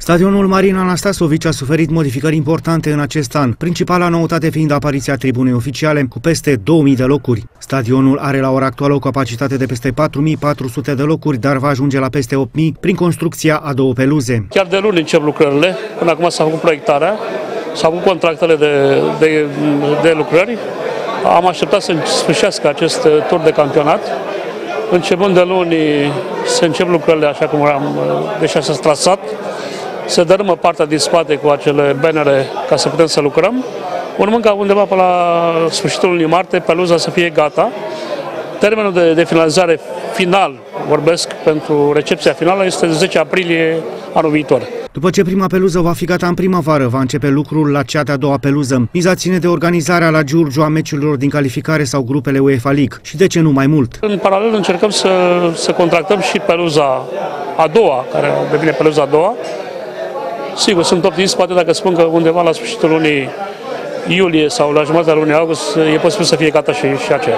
Stadionul Marin Anastasovici a suferit modificări importante în acest an, principala noutate fiind apariția tribunei oficiale cu peste 2000 de locuri. Stadionul are la ora actuală o capacitate de peste 4400 de locuri, dar va ajunge la peste 8000 prin construcția a două peluze. Chiar de luni încep lucrările, până acum s-a făcut proiectarea, s-au făcut contractele de lucrări. Am așteptat să sfârșească acest tur de campionat. Începând de luni se încep lucrările așa cum deja s-a trasat. Se dărâmă partea din spate cu acele bannere ca să putem să lucrăm. Urmând ca undeva pe la sfârșitul lunii martie peluza să fie gata. Termenul de finalizare final, vorbesc pentru recepția finală, este 10 aprilie anul viitor. După ce prima peluză va fi gata în primăvară, va începe lucrul la cea de-a doua peluză. Miza ține de organizarea la Giurgiu a meciurilor din calificare sau grupele UEFA League și de ce nu mai mult. În paralel încercăm să contractăm și peluza a doua, care devine peluza a doua. Sigur, sunt optimist, poate dacă spun că undeva la sfârșitul lunii iulie sau la jumătatea lunii august e posibil să fie gata și aceea.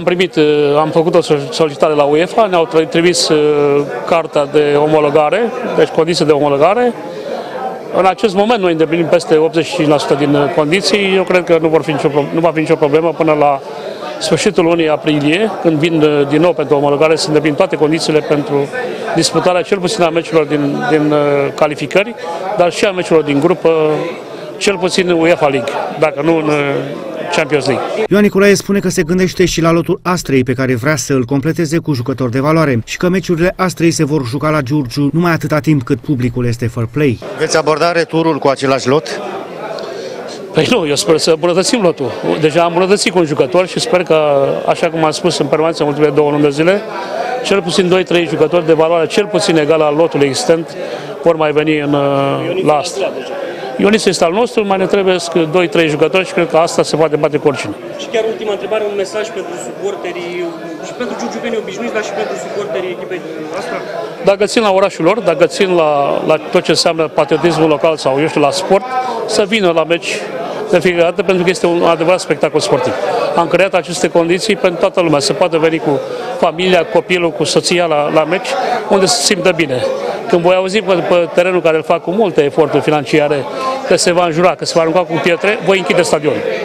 Am făcut o solicitare la UEFA, ne-au trimis carta de omologare, deci condiții de omologare. În acest moment noi îndeplinim peste 85% din condiții. Eu cred că nu va fi nicio problemă până la sfârșitul lunii aprilie, când vin din nou pentru omologare, să îndeplinim toate condițiile pentru disputarea cel puțin a meciurilor din calificări, dar și a meciurilor din grupă, cel puțin în UEFA League, dacă nu în Champions League. Ioan Nicolae spune că se gândește și la lotul Astrei, pe care vrea să îl completeze cu jucători de valoare și că meciurile Astrei se vor juca la Giurgiu numai atâta timp cât publicul este fair play. Veți aborda returul cu același lot? Păi nu, eu sper să îmbunătățim lotul. Deja am îmbunătățit cu un jucător și sper că, așa cum am spus în permanență în ultimele 2 luni de zile, cel puțin 2-3 jucători de valoare, cel puțin egal al lotului existent, vor mai veni la Astra. Ionis este al nostru, mai ne trebuie 2-3 jucători și cred că asta se poate bate cu oricine. Și chiar ultima întrebare, un mesaj pentru suporterii și pentru giurgiuveni obișnuiți, dar și pentru suporterii echipei Astra? Dacă țin la orașul lor, dacă țin la tot ce înseamnă patriotismul local sau, eu știu, la sport, să vină la meci de fiecare dată, pentru că este un adevărat spectacol sportiv. Am creat aceste condiții pentru toată lumea, să poată veni cu familia, copilul, cu soția la meci, unde se simtă bine. Când voi auzi pe terenul care îl fac cu multe eforturi financiare că se va înjura, că se va arunca cu pietre, voi închide stadionul.